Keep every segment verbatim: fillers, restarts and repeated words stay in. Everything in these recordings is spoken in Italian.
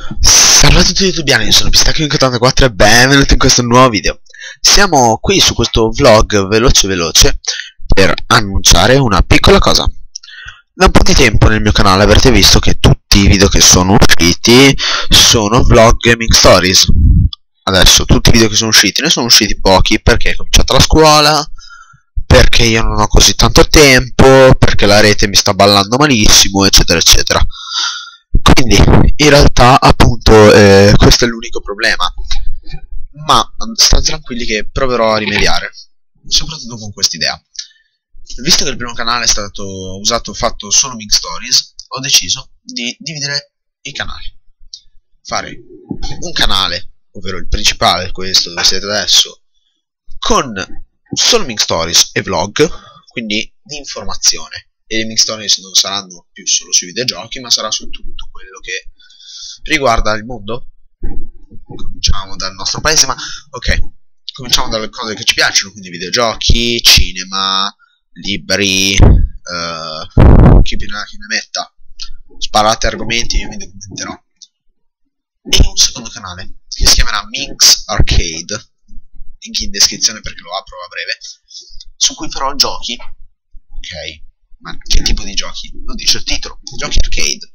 Salve a tutti i youtubiani, io sono Pistacchio ottantaquattro e benvenuti in questo nuovo video. Siamo qui su questo vlog veloce veloce per annunciare una piccola cosa. Da un po' di tempo nel mio canale avrete visto che tutti i video che sono usciti sono vlog gaming stories. Adesso tutti i video che sono usciti, ne sono usciti pochi perché è cominciata la scuola, perché io non ho così tanto tempo, perché la rete mi sta ballando malissimo, eccetera eccetera. Quindi in realtà appunto eh, questo è l'unico problema, ma state tranquilli che proverò a rimediare, soprattutto con quest'idea. Visto che il primo canale è stato usato fatto solo Big Stories, ho deciso di dividere i canali, fare un canale, ovvero il principale, questo dove siete adesso, con solo Big Stories e vlog, quindi di informazione. E le Big Stories non saranno più solo sui videogiochi, ma sarà su tutto quello che riguarda il mondo. Cominciamo dal nostro paese, ma ok, cominciamo dalle cose che ci piacciono, quindi videogiochi, cinema, libri, uh, chi più ne ha chi ne metta. Sparate argomenti, io mi documenterò. E un secondo canale che si chiamerà Minx Arcade, link in descrizione perché lo apro a breve, su cui farò giochi, ok. Ma che tipo di giochi? Lo dice il titolo, giochi arcade.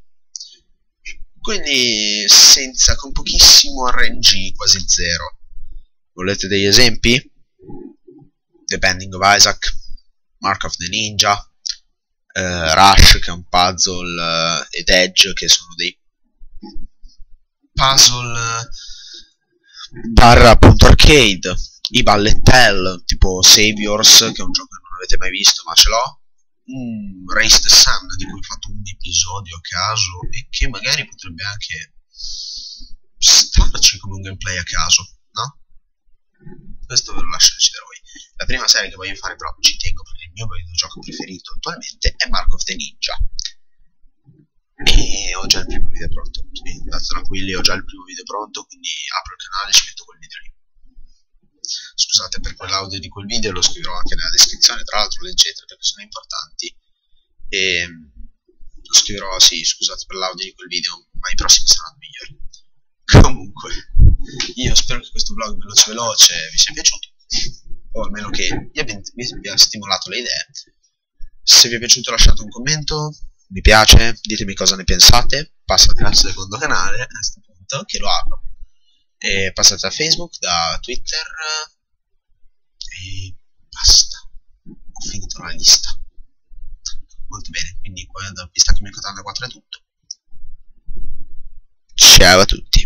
Quindi senza, con pochissimo R N G, quasi zero. Volete degli esempi? The Binding of Isaac, Mark of the Ninja, uh, Rush che è un puzzle, uh, ed Edge che sono dei puzzle uh, barra appunto arcade. I Bullet Hell tipo Saviors, che è un gioco che non avete mai visto ma ce l'ho. Mm, Race the Sun, di cui ho fatto un episodio a caso e che magari potrebbe anche starci come un gameplay a caso, no? Questo ve lo lascio decidere voi. La prima serie che voglio fare, però ci tengo perché il mio videogioco preferito attualmente è Mark of the Ninja e ho già il primo video pronto, quindi state tranquilli, ho già il primo video pronto, quindi apro il canale e ci metto quel video lì. Scusate per quell'audio di quel video, lo scriverò anche nella descrizione, tra l'altro leggetelo perché sono importanti. E lo scriverò, sì, scusate per l'audio di quel video, ma i prossimi saranno migliori. Comunque, io spero che questo vlog veloce veloce vi sia piaciuto, o almeno che vi abbia, vi abbia stimolato le idee. Se vi è piaciuto lasciate un commento, mi piace, ditemi cosa ne pensate, passate al secondo canale a questo punto, che lo apro. E passate da Facebook, da Twitter e basta, ho finito la lista. Molto bene, quindi qua da Pistacchio ottantaquattro è tutto. Ciao a tutti.